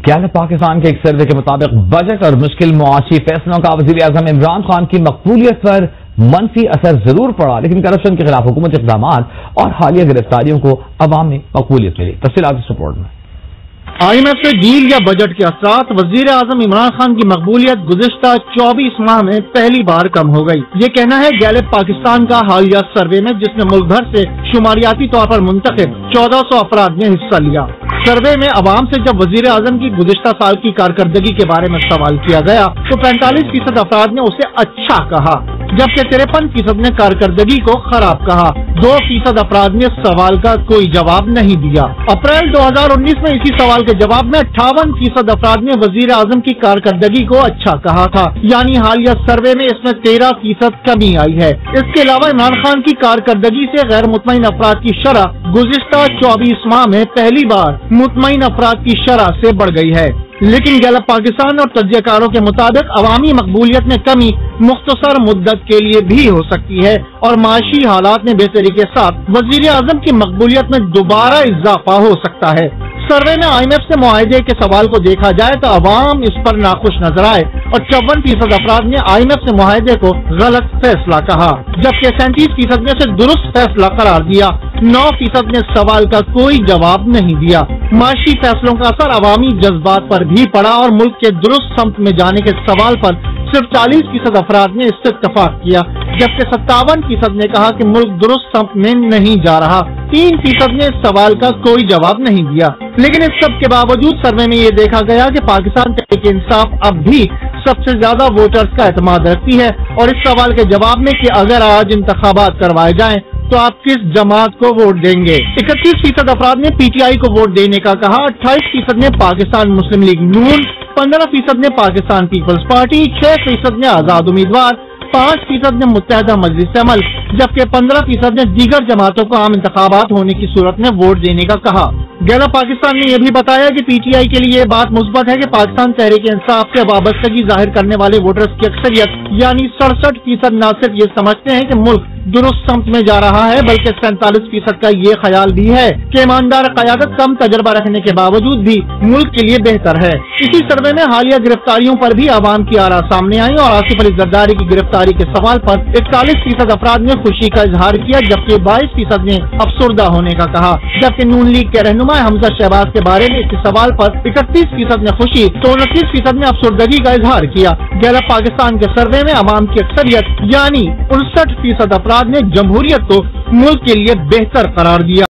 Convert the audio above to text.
Gallup Pakistan کے ایک survey کے مطابق بجٹ اور مشکل معاشی فیصلوں کا وزیر اعظم عمران خان کی مقبولیت پر منفی اثر ضرور پڑا، لیکن کرپشن کے خلاف حکومتی اقدامات اور حالیہ گرفتاریوں کو عوام میں مقبولیت ملی۔ تفصیلات اس رپورٹ میں۔ آئی ایم ایف سے ڈیل یا بجٹ کے اثرات، وزیر اعظم عمران خان کی مقبولیت گزشتہ 24 ماہ میں پہلی بار کم ہو گئی۔ یہ کہنا ہے گیلپ پاکستان کا حالیہ سروے میں، جس میں ملک بھر سے شماریاتی طور پر منتخب 1400 افراد نے حصہ لیا۔ سروے میں عوام سے جب وزیر اعظم کی گزشتہ سال کی کارکردگی کے بارے میں سوال کیا گیا تو 45% افراد نے اسے اچھا کہا، جبکہ 53% نے کارکردگی کو خراب کہا۔ 2% افراد نے سوال کا کوئی جواب نہیں دیا۔ اپریل 2019 میں اسی سوال کے جواب میں 58% افراد نے وزیر اعظم کی کارکردگی کو اچھا کہا تھا، یعنی حالیہ سروے میں اس میں 13% کمی آئی ہے۔ اس کے علاوہ عمران خان کی کارکردگی سے غیر مطمئن افراد کی شرح گزشتہ 24 ماہ میں پہلی بار مطمئن افراد کی شرح سے بڑھ گئی ہے۔ لیکن گیلپ پاکستان اور تجزیہ کاروں کے مطابق عوامی مقبولیت میں کمی مختصر مدت کے لیے بھی ہو سکتی ہے اور معاشی حالات میں بہتری کے ساتھ وزیر اعظم کی مقبولیت میں دوبارہ اضافہ ہو سکتا ہے۔ سروے میں آئی ایم ایف سے معاہدے کے سوال کو دیکھا جائے تو عوام اس پر ناخوش نظر آئے اور 54% افراد نے آئی ایم ایف سے معاہدے کو غلط فیصلہ کہا، جبکہ 37% نے اسے درست فیصلہ قرار دیا۔ 9% نے سوال کا کوئی جواب نہیں دیا۔ معاشی فیصلوں کا اثر عوامی جذبات پر بھی پڑا اور ملک کے درست سمت میں جانے کے سوال پر صرف 40% افراد نے اس سے اتفاق کیا، جبکہ 57% نے کہا کہ ملک درست سمت میں نہیں جا رہا۔ 3% نے اس سوال کا کوئی جواب نہیں دیا۔ لیکن اس سب کے باوجود سروے میں یہ دیکھا گیا کہ پاکستان تحریک انصاف اب بھی سب سے زیادہ ووٹرز کا اعتماد رکھتی ہے، اور اس سوال کے جواب میں کہ اگر آج انتخابات کروائے جائیں تو آپ کس جماعت کو ووٹ دیں گے، 31% افراد نے پی ٹی آئی کو ووٹ دینے کا کہا، 28% نے پاکستان مسلم لیگ نون، 15% نے پاکستان پیپلز پارٹی، 6% نے آزاد امیدوار، 5% نے متحدہ مجلس عمل، جبکہ 15% نے دیگر جماعتوں کو عام انتخابات ہونے کی صورت میں ووٹ دینے کا کہا۔ گیلپ پاکستان نے یہ بھی بتایا کہ پی ٹی آئی کے لیے یہ بات مثبت ہے کہ پاکستان تحریک انصاف سے وابستگی ظاہر کرنے والے ووٹرز کی اکثریت یعنی 67% نہ صرف یہ سمجھتے ہیں کہ ملک درست سمت میں جا رہا ہے، بلکہ 47% کا یہ خیال بھی ہے کہ ایماندار قیادت کم تجربہ رکھنے کے باوجود بھی ملک کے لیے بہتر ہے۔ اسی سروے میں حالیہ گرفتاریوں پر بھی عوام کی آراء سامنے آئی اور آصف علی زرداری کی گرفتاری کے سوال پر 41% افراد نے خوشی کا اظہار کیا، جبکہ 22% نے افسردہ ہونے کا کہا، جبکہ نون لیگ کے رہنما حمزہ شہباز کے بارے میں اس سوال پر 31% نے خوشی تو 29% نے افسردگی کا اظہار کیا۔ گیلپ پاکستان کے سروے میں عوام کی اکثریت یعنی 59% افراد نے جمہوریت کو ملک کے لیے بہتر قرار دیا۔